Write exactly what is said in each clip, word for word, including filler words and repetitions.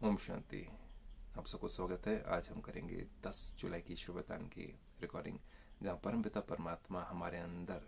ओम शांति। आप सबको स्वागत है। आज हम करेंगे दस जुलाई की शुभतान की रिकॉर्डिंग, जहाँ परमपिता परमात्मा हमारे अंदर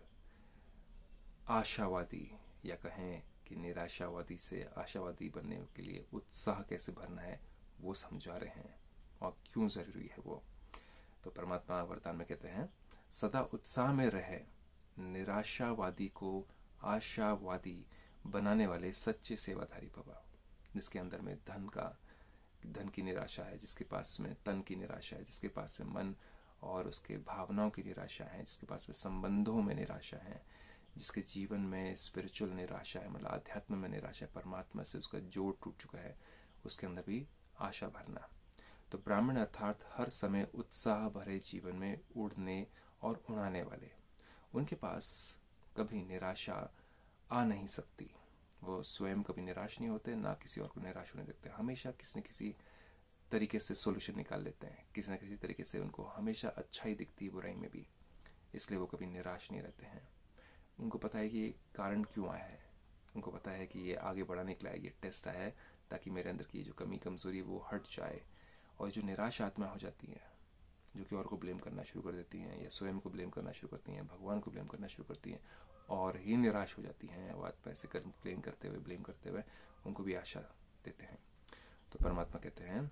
आशावादी या कहें कि निराशावादी से आशावादी बनने के लिए उत्साह कैसे भरना है वो समझा रहे हैं और क्यों ज़रूरी है वो। तो परमात्मा वरदान में कहते हैं, सदा उत्साह में रहे, निराशावादी को आशावादी बनाने वाले सच्चे सेवाधारी बाबा। जिसके अंदर में धन का धन की निराशा है, जिसके पास में तन की निराशा है, जिसके पास में मन और उसके भावनाओं की निराशा है, जिसके पास में संबंधों में निराशा है, जिसके जीवन में स्पिरिचुअल निराशा है, मतलब आध्यात्म में निराशा है, परमात्मा से उसका जोड़ टूट चुका है, उसके अंदर भी आशा भरना। तो ब्राह्मण अर्थात हर समय उत्साह भरे जीवन में उड़ने और उड़ाने वाले, उनके पास कभी निराशा आ नहीं सकती। वो स्वयं कभी निराश नहीं होते, ना किसी और को निराश होने देते। हमेशा किसी न किसी तरीके से सोल्यूशन निकाल लेते हैं, किसी न किसी तरीके से उनको हमेशा अच्छाई दिखती है बुराई में भी, इसलिए वो कभी निराश नहीं रहते हैं। उनको पता है कि ये कारण क्यों आया है, उनको पता है कि ये आगे बढ़ाने के लिए ये टेस्ट आया है ताकि मेरे अंदर की जो कमी कमज़ोरी वो हट जाए। और जो निराश आत्मा हो जाती है, जो कि और को ब्लेम करना शुरू कर देती हैं या स्वयं को ब्लेम करना शुरू करती हैं, भगवान को ब्लेम करना शुरू करती हैं और ही निराश हो जाती हैं, वो पैसे कर क्लेम करते हुए ब्लेम करते हुए उनको भी आशा देते हैं। तो परमात्मा कहते हैं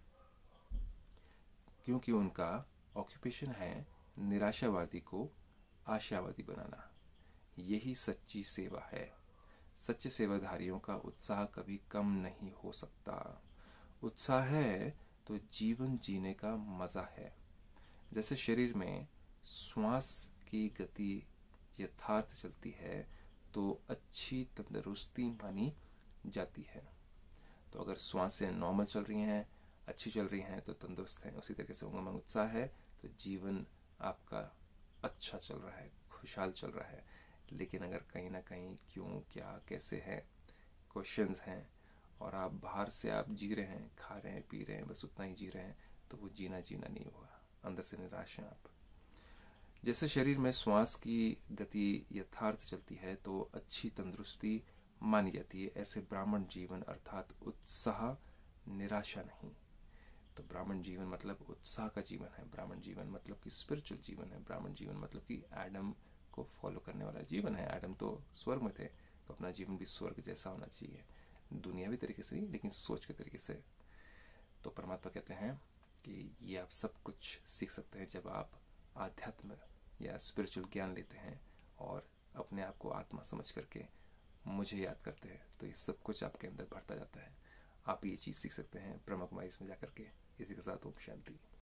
क्योंकि उनका ऑक्यूपेशन है निराशावादी को आशावादी बनाना, यही सच्ची सेवा है। सच्चे सेवाधारियों का उत्साह कभी कम नहीं हो सकता। उत्साह है तो जीवन जीने का मज़ा है। जैसे शरीर में श्वास की गति यथार्थ चलती है तो अच्छी तंदुरुस्ती मानी जाती है। तो अगर श्वासें नॉर्मल चल रही हैं, अच्छी चल रही हैं तो तंदुरुस्त हैं। उसी तरीके से उमंग उत्साह है तो जीवन आपका अच्छा चल रहा है, खुशहाल चल रहा है। लेकिन अगर कहीं ना कहीं क्यों, क्या, कैसे है क्वेश्चंस हैं और आप बाहर से आप जी रहे हैं, खा रहे हैं, पी रहे हैं, बस उतना ही जी रहे हैं, तो वो जीना जीना नहीं हुआ, अंदर से निराश हैं आप। जैसे शरीर में श्वास की गति यथार्थ चलती है तो अच्छी तंदुरुस्ती मानी जाती है, ऐसे ब्राह्मण जीवन अर्थात उत्साह, निराशा नहीं। तो ब्राह्मण जीवन मतलब उत्साह का जीवन है, ब्राह्मण जीवन मतलब कि स्पिरिचुअल जीवन है, ब्राह्मण जीवन मतलब कि एडम को फॉलो करने वाला जीवन है। एडम तो स्वर्ग में थे, तो अपना जीवन भी स्वर्ग जैसा होना चाहिए, दुनियावी तरीके से नहीं लेकिन सोच के तरीके से। तो परमात्मा कहते हैं कि ये आप सब कुछ सीख सकते हैं जब आप आध्यात्म या स्पिरिचुअल ज्ञान लेते हैं और अपने आप को आत्मा समझ करके मुझे याद करते हैं, तो ये सब कुछ आपके अंदर बढ़ता जाता है। आप ये चीज़ सीख सकते हैं ब्रह्म कुमारी में जा करके। इसी के साथ ओम शांति।